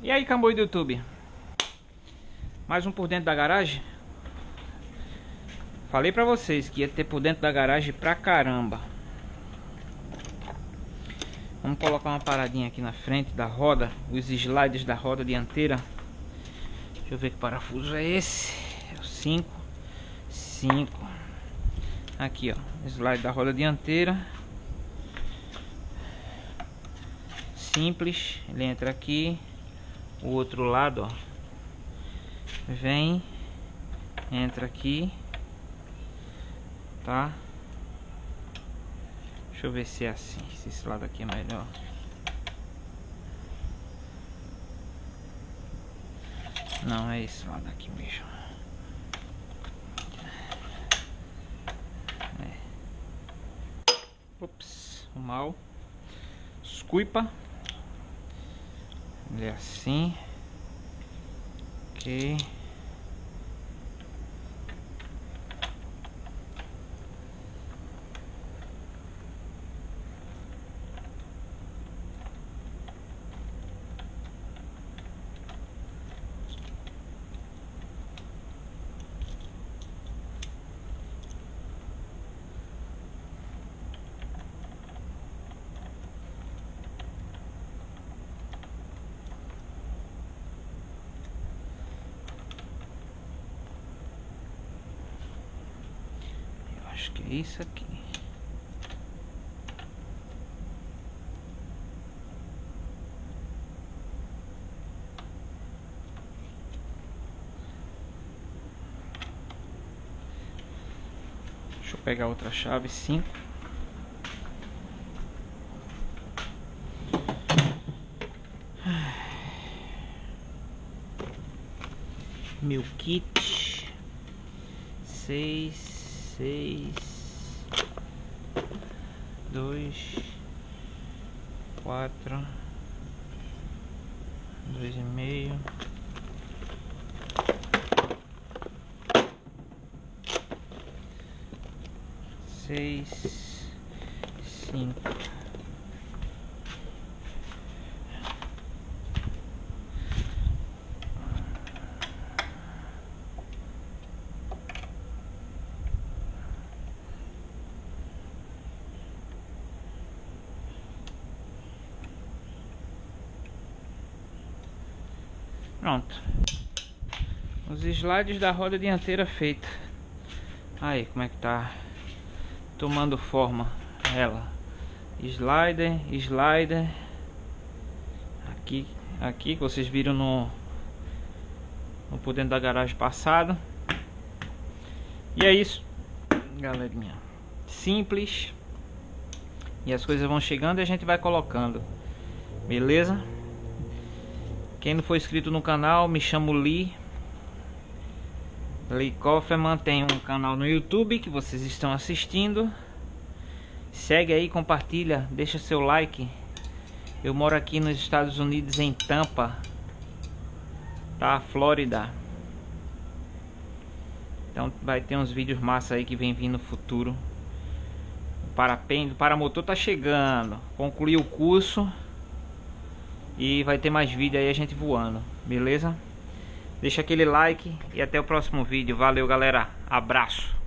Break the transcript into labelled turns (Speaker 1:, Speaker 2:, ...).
Speaker 1: E aí, Camboi do YouTube, mais um por dentro da garagem. Falei pra vocês que ia ter por dentro da garagem pra caramba. Vamos colocar uma paradinha aqui na frente da roda, os slides da roda dianteira. Deixa eu ver que parafuso é esse. É o 5. Aqui, ó, slide da roda dianteira. Simples, ele entra aqui. O outro lado, ó, vem, entra aqui, tá? Deixa eu ver se é assim, se esse lado aqui é melhor. Não, é esse lado aqui mesmo. Ops, mal. Desculpa. Ele é assim. Ok. Acho que é isso aqui. Deixa eu pegar outra chave, 5. Meu kit 6, 2, 4, 2,5, 6, 5. Pronto. Os slides da roda dianteira feita. Aí como é que tá tomando forma ela. Slider. Aqui que vocês viram no por dentro da garagem passado. E é isso, galerinha. Simples. E as coisas vão chegando e a gente vai colocando. Beleza? Quem não for inscrito no canal, me chamo Lee Kofferman. Tem um canal no YouTube que vocês estão assistindo. Segue aí, compartilha, deixa seu like. Eu moro aqui nos Estados Unidos, em Tampa, tá? Flórida. Então vai ter uns vídeos massa aí que vem vindo no futuro. O paramotor tá chegando. Concluí o curso. E vai ter mais vídeo aí, a gente voando, beleza? Deixa aquele like e até o próximo vídeo. Valeu, galera. Abraço.